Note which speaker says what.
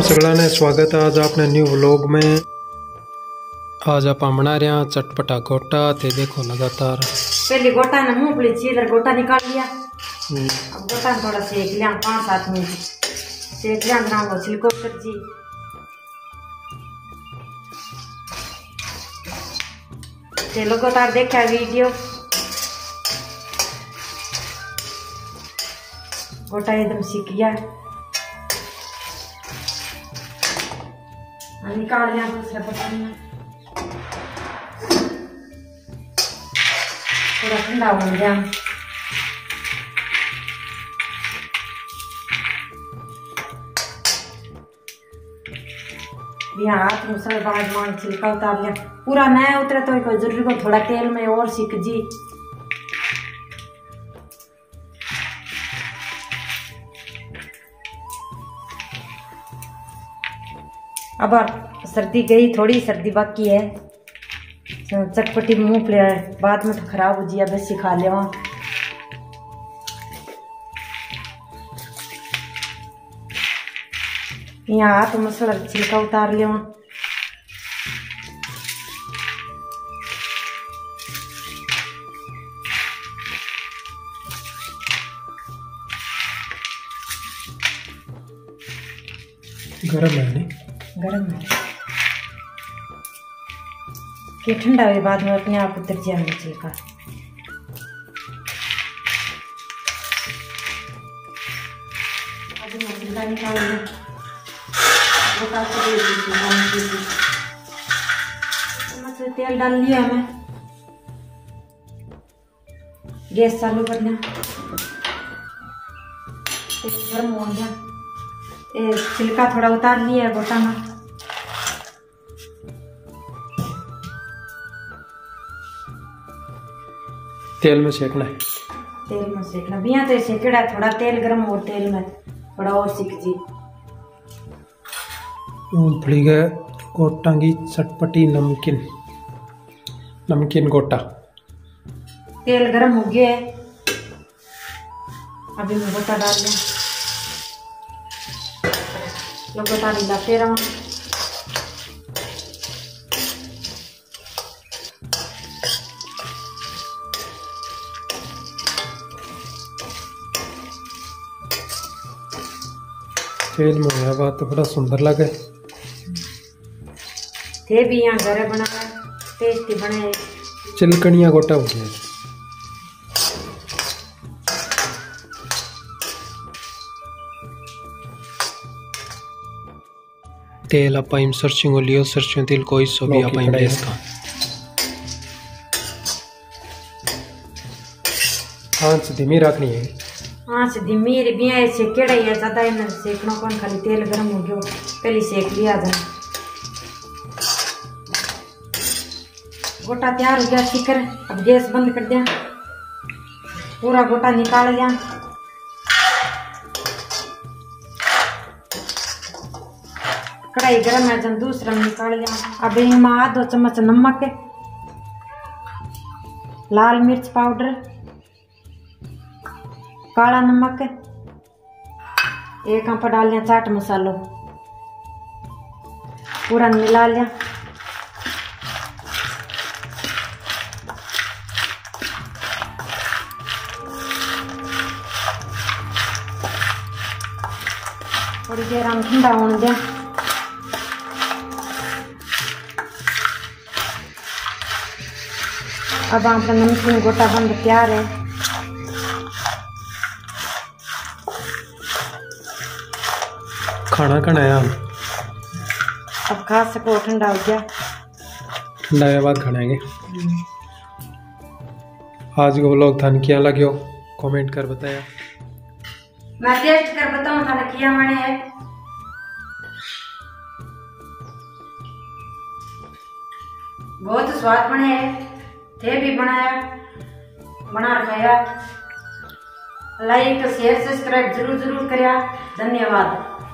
Speaker 1: सगला ने स्वागत है आज आपने न्यू व्लॉग में। आज आप बना रहे हैं चटपटा गोटा। ते देखो लगातार
Speaker 2: पहले गोटा ने मूंगफली छील गोटा निकाल लिया। अब गोटा थोड़ा सेक लिया 5-7 मिनट सेक लिया। ग्राम को छिलको कर जी ते लगातार देखा वीडियो। गोटा एकदम सीख गया निकाल लिया दूसरे बर्तन में। थोड़ा ठंडा हो गया। यहाँ हाथ में सब बाद मान छिलका उतार लिया। पूरा नया उतरे तो कोई जरूरी को थोड़ा तेल में और सीख जी। अब सर्दी गई, थोड़ी सर्दी बाकी है। चटपटी मूंगफली बाद में तो खराब हो जिया बेसी खा लिया। यहाँ हाथ मसला छिलका उतार लिया।
Speaker 1: गरम है नहीं?
Speaker 2: गरम है कि ठंडा हुए बाद में अपने आप उतर जाएगा छिलका। तेल डाल लिया हमें। गैस चालू कर लिया। तेल गर्म हो गया। छिलका थोड़ा उतार लिया है गोटा में।
Speaker 1: तेल में सेकना है।
Speaker 2: तेल में सेकना बिया तो सेकड़ा थोड़ा तेल गर्म और तेल में थोड़ा और सीख जी।
Speaker 1: मूंगफली के गोटा की चटपटी नमकीन नमकीन गोटा।
Speaker 2: तेल गर्म हो गया है। अभी मैं गोटा डाल दिया। गोटा मिलाते रहो।
Speaker 1: तेल में होया बात तो बड़ा सुंदर लगे।
Speaker 2: थे भी यहाँ घर बना टेस्टी बने।
Speaker 1: चिलकनिया गोटा हो गया। तेल आप सर्चिंग हो लियो। सर्चिंग तेल कोई सो भी आप इसका आंच धीमी रखनी है।
Speaker 2: आंच धीमी बिया सेकेड़ा ही है ज्यादा इन सेकना कौन खाली तेल गर्म हो गयो पहले सेक लिया जाए। गोटा तैयार हो गया सीकर। अब गैस बंद कर दिया। पूरा गोटा निकाल लिया। कढ़ाई गर्म है जब दूसरा निकाल लिया। अब इनमें आधा चम्मच नमक, लाल मिर्च पाउडर, काला नमक, एक आप डाल लिया चाट मसालो। पूरा मिला लिया। थोड़ी देर हम ठंडा होने दिया। अब आपका नमकीन गोटा बन तैयार है।
Speaker 1: खाना खाना है
Speaker 2: अब खा सको। ठंडा हो गया।
Speaker 1: ठंडा के बाद खाएंगे। आज को व्लॉग थान क्या लग्यो कमेंट कर बताया।
Speaker 2: मैं टेस्ट कर बताऊं थाने किया मैंने है। बहुत स्वाद बने है। थे भी बनाया बना खाया। लाइक शेयर सब्सक्राइब जरूर करिया। धन्यवाद।